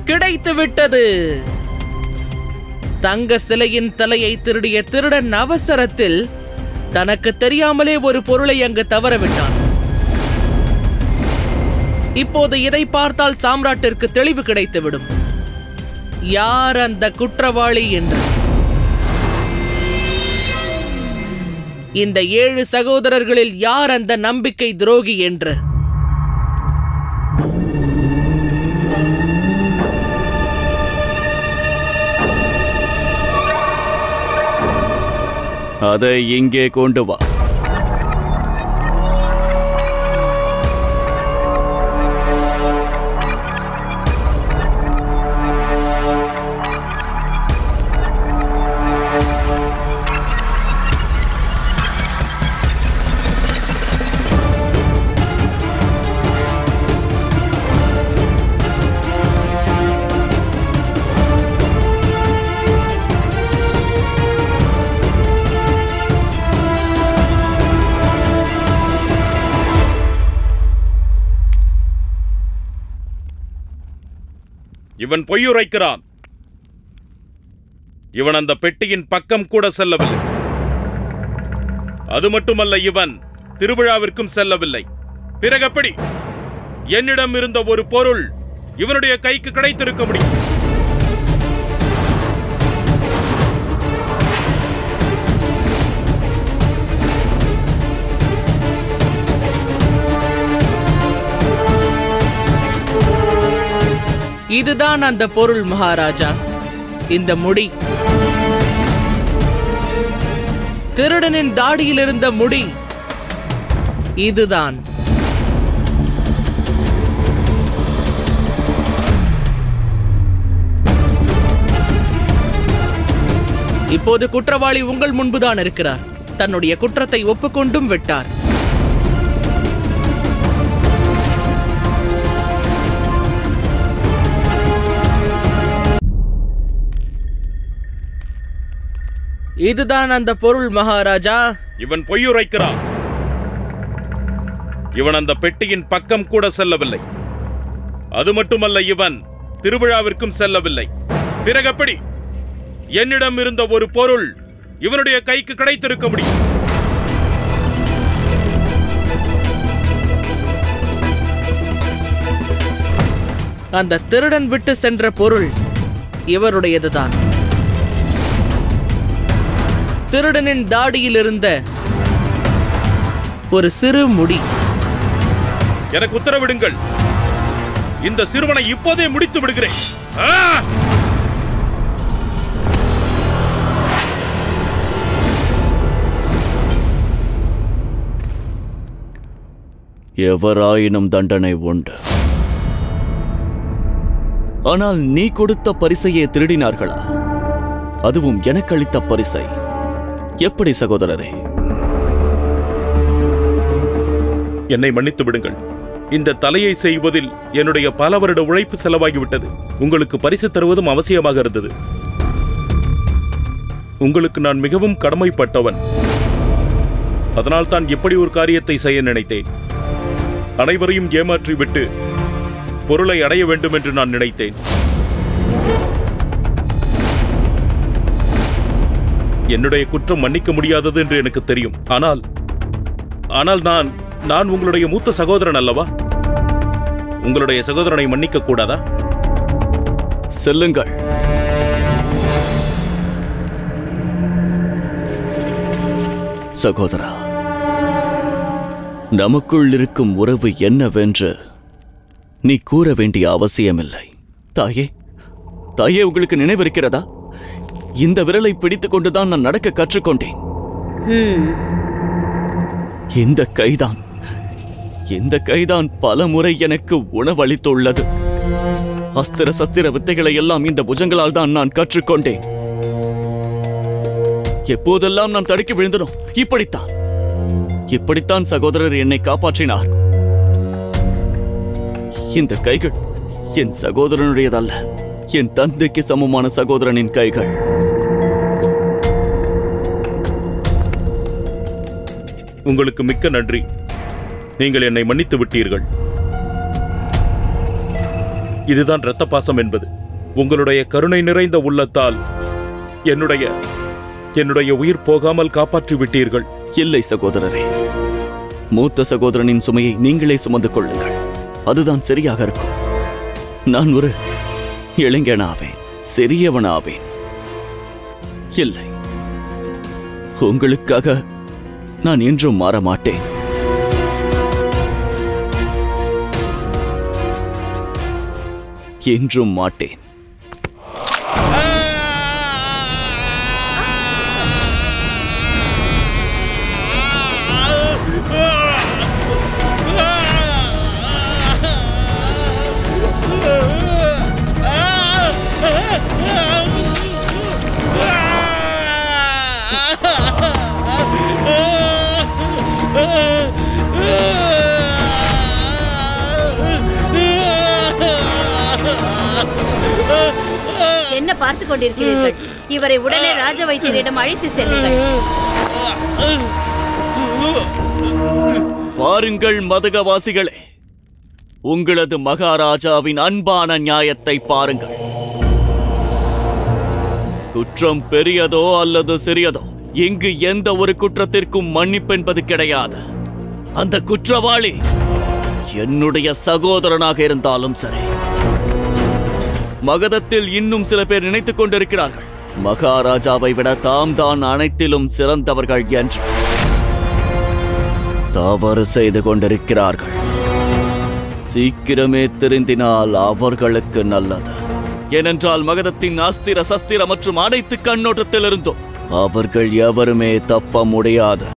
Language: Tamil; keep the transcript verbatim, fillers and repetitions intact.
கிடைத்து விட்டது. தங்க சிலையின் தலையை திருடிய திருடன் அவசரத்தில் தனக்கு தெரியாமலே ஒரு பொருளை அங்கு தவறவிட்டான். இப்போது இதை பார்த்தால் சாம்ராட்டிற்கு தெளிவு கிடைத்துவிடும், யார் அந்த குற்றவாளி என்று. இந்த ஏழு சகோதரர்களில் யார் அந்த நம்பிக்கை துரோகி என்று. அதை இங்கே கொண்டு வா. இவன் பொய்யுரைக்கிறான். இவன் அந்த பெட்டியின் பக்கம் கூட செல்லவில்லை. அது மட்டுமல்ல, இவன் திருவிழாவிற்கும் செல்லவில்லை. பிறகு எப்படி என்னிடம் இருந்த ஒரு பொருள் இவனுடைய கைக்கு கிடைத்திருக்க முடியும்? இதுதான் அந்த பொருள் மகாராஜா. இந்த முடி, திருடனின் தாடியில் இருந்த முடி இதுதான். இப்போது குற்றவாளி உங்கள் முன்புதான் இருக்கிறார். தன்னுடைய குற்றத்தை ஒப்புக்கொண்டும் விட்டார். இதுதான் அந்த பொருள் மகாராஜா. இவன் பொய்யுரைக்கிறான். இவன் அந்த பெட்டியின் பக்கம் கூட செல்லவில்லை. அது மட்டுமல்ல, இவன் திருவிழாவிற்கும் செல்லவில்லை. பிறகு எப்படி என்னிடம் இருந்த ஒரு பொருள் இவனுடைய கைக்கு கிடைத்திருக்க முடியும்? அந்த திருடன் விட்டு சென்ற பொருள் இவருடையதுதான். திருடனின் தாடியில் இருந்த ஒரு சிறு முடி. எனக்கு உத்தரவிடுங்கள். இந்த சிறுவனை இப்போதே முடித்து விடுகிறேன். எவராயினும் தண்டனை உண்டு. ஆனால் நீ கொடுத்த பரிசையே திருடினார்களா? அதுவும் எனக்கு அளித்த பரிசை. எப்படி சகோதரரே? என்னை மன்னித்து விடுங்கள். இந்த தலையை செய்வதில் என்னுடைய பல வருட உழைப்பு செலவாகிவிட்டது. உங்களுக்கு பரிசு தருவதும் அவசியமாக இருந்தது. உங்களுக்கு நான் மிகவும் கடமைப்பட்டவன். அதனால் தான் எப்படி ஒரு காரியத்தை செய்ய நினைத்தேன். அனைவரையும் ஏமாற்றி விட்டு பொருளை அடைய வேண்டும் என்று நான் நினைத்தேன். என்னுடைய குற்றம் மன்னிக்க முடியாதது என்று எனக்கு தெரியும். ஆனால் ஆனால் நான் நான் உங்களுடைய மூத்த சகோதரன் அல்லவா? உங்களுடைய சகோதரனை மன்னிக்க கூடாதா? செல்லுங்கள். சகோதரா, நமக்குள் இருக்கும் உறவு என்னவென்று நீ கூற வேண்டிய அவசியமில்லை. தாயே, தாயே, உங்களுக்கு நினைவிருக்கிறதா? இந்த விரலை பிடித்துக் கொண்டுதான் நான் நடக்க கற்றுக்கொண்டேன். இந்த கைதான் இந்த கைதான் பல முறை எனக்கு உணவளித்துள்ளது. அஸ்திர சஸ்திர வித்தைகளை எல்லாம் இந்த புஜங்களால் தான் நான் கற்றுக்கொண்டேன். எப்போதெல்லாம் நான் தடுக்கி விழுந்தனோ இப்படித்தான் இப்படித்தான் சகோதரர் என்னை காப்பாற்றினார். இந்த கைகள் என் சகோதரனுடையதல்ல, என் தந்தைக்கு சமமான சகோதரனின் கைகள். உங்களுக்கு மிக்க நன்றி. நீங்கள் என்னை மன்னித்து விட்டீர்கள். இதுதான் இரத்த பாசம் என்பது. உங்களுடைய கருணை நிறைந்த உள்ளத்தால் என்னுடைய என்னுடைய உயிர் போகாமல் காப்பாற்றி விட்டீர்கள். இல்லை சகோதரரே, மூத்த சகோதரனின் சுமையை நீங்களே சுமந்து கொள்ளுங்கள். அதுதான் சரியாக இருக்கும். நான் ஒரு இளைஞனாவேன், சிறியவனாவேன். இல்லை, உங்களுக்காக நான் என்றும் மாற மாட்டேன். என்றும் மாட்டேன். என்ன பார்த்துக் கொண்டிருக்கிறீர்கள்? இவரை உடனே ராஜ வைத்தியரிடம் அழைத்து செல்லுங்கள். வாருங்கள் மதகவாசிகளே, உங்களது மகாராஜாவின் அன்பான நியாயத்தை பாருங்கள். குற்றம் பெரியதோ அல்லது சிறியதோ, இங்கு எந்த ஒரு குற்றத்திற்கும் மன்னிப்பென்பது கிடையாது. அந்த குற்றவாளி என்னுடைய சகோதரனாக இருந்தாலும் சரி. மகதத்தில் இன்னும் சில பேர் நினைத்துக் கொண்டிருக்கிறார்கள், மகாராஜாவை விட தாம் தான் அனைத்திலும் சிறந்தவர்கள் என்று. தவறு செய்து கொண்டிருக்கிறார்கள். சீக்கிரமே திருந்தினால் அவர்களுக்கு நல்லது. ஏனென்றால் மகதத்தின் அஸ்திர சஸ்திர மற்றும் அனைத்து கண்ணோட்டத்திலிருந்தும் அவர்கள் எவருமே தப்ப முடியாது.